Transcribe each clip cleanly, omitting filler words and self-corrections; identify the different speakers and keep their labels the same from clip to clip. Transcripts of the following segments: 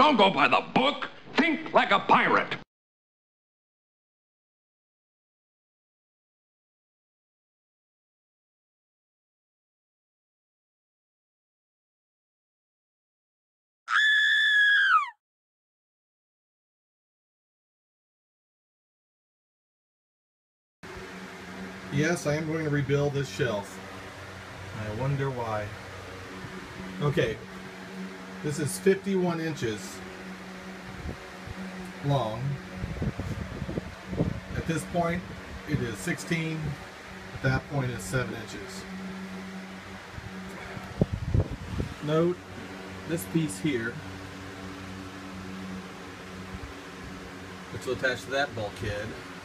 Speaker 1: Don't go by the book. Think like a pirate.
Speaker 2: Yes, I am going to rebuild this shelf. I wonder why. Okay, this is 51 inches long. At this point, it is 16. At that point, it's 7 inches. Note this piece here, which will attach to that bulkhead,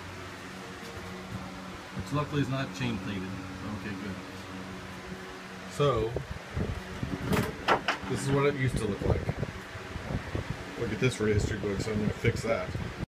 Speaker 2: which luckily is not chain pleated. Okay, good. So, this is what it used to look like. Look at this for history book, so I'm going to fix that.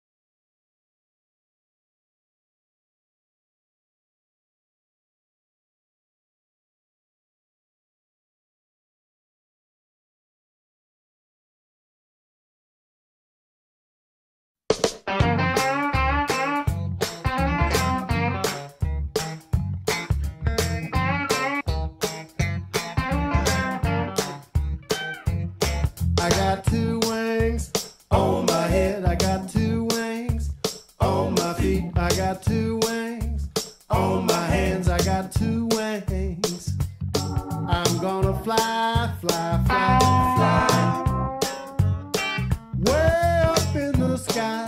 Speaker 3: I got 2 wings on my head, I got 2 wings on my feet, I got 2 wings on my hands, I got 2 wings. I'm gonna fly, fly, fly, fly, way up in the sky.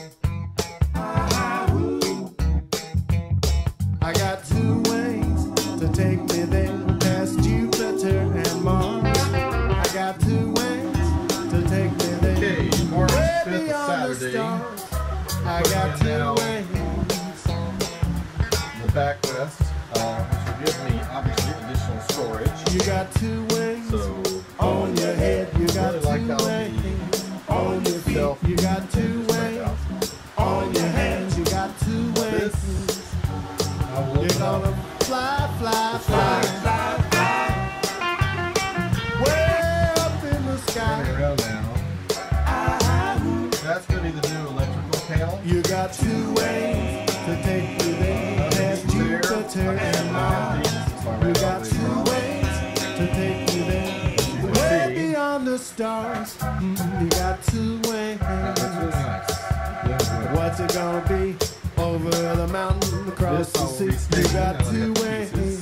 Speaker 3: I got 2 wings to take me there past Jupiter and Mars. I got 2 wings to take me there.
Speaker 2: Okay, March
Speaker 3: way
Speaker 2: 5th,
Speaker 3: beyond the
Speaker 2: Saturday.
Speaker 3: stars. I got 2 wings.
Speaker 2: In the back rest, which will give me obviously additional storage.
Speaker 3: You got 2 wings
Speaker 2: So
Speaker 3: on your head. You got
Speaker 2: really
Speaker 3: 2
Speaker 2: like how
Speaker 3: wings on your feet. You got 2 wings on your hands. You got 2 wings. You're gonna fly, fly, fly, fly, fly, way up in the sky.
Speaker 2: Around now. That's going to be the new electrical panel.
Speaker 3: You got 2 wings to take you there past Jupiter and Mars. You got 2 wings to take you there way beyond the stars. You got 2 wings.
Speaker 2: That's really nice.
Speaker 3: What's it gonna be? Over the mountain, across the sea. You got 2 wings.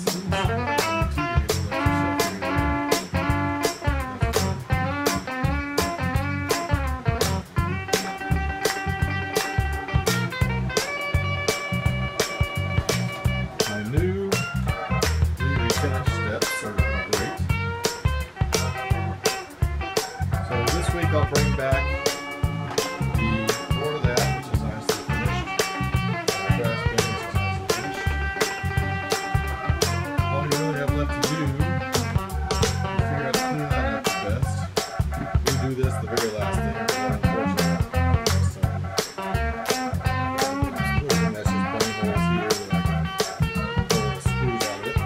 Speaker 2: My new refinish steps are great. So this week I'll bring back the floor of that, which is nicely finished. Grass bed, which is nicely finished. All you really have left to do is figure out to clean that up best. We do this the very last thing, unfortunately. So, and that's just bunny holes here that I can pull the screws out of it.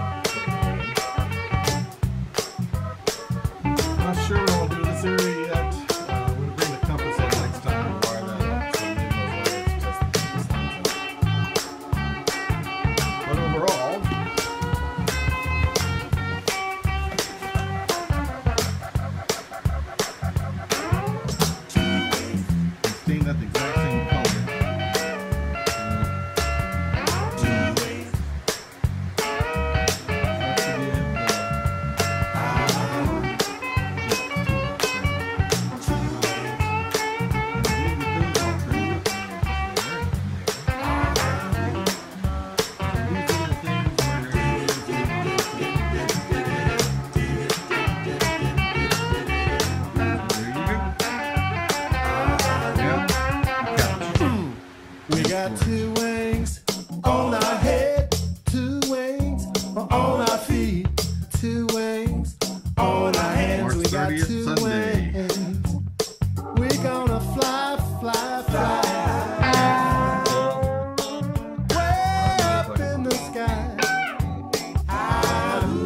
Speaker 2: I'm not sure what I'll do in this area yet. We're going to bring the compass in next time and wire that up so we know where it's just the compass lines up. But overall, it's stained at the exact same color.
Speaker 3: We got 2 wings on our head, 2 wings on our feet, 2 wings on our hands. We got 2 wings. We're gonna fly, fly, fly, way up in the sky.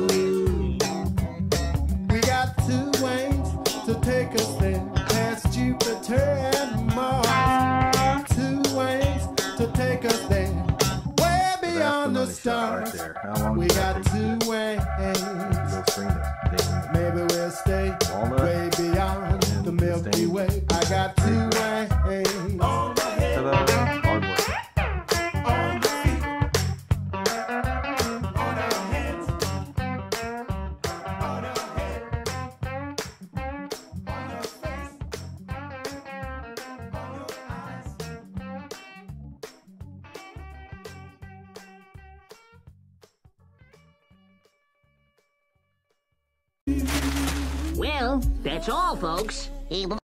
Speaker 3: We got 2 wings to take us there past you.
Speaker 4: How long
Speaker 3: We
Speaker 4: does that
Speaker 3: got
Speaker 4: take to
Speaker 3: two
Speaker 4: get?
Speaker 3: wings.
Speaker 4: Go screen it.
Speaker 3: Maybe we'll stay
Speaker 4: Walnut
Speaker 3: way beyond the Milky
Speaker 4: stain.
Speaker 3: Way. I got two wings.
Speaker 4: Ta-da! Hard work.
Speaker 5: Well, that's all, folks.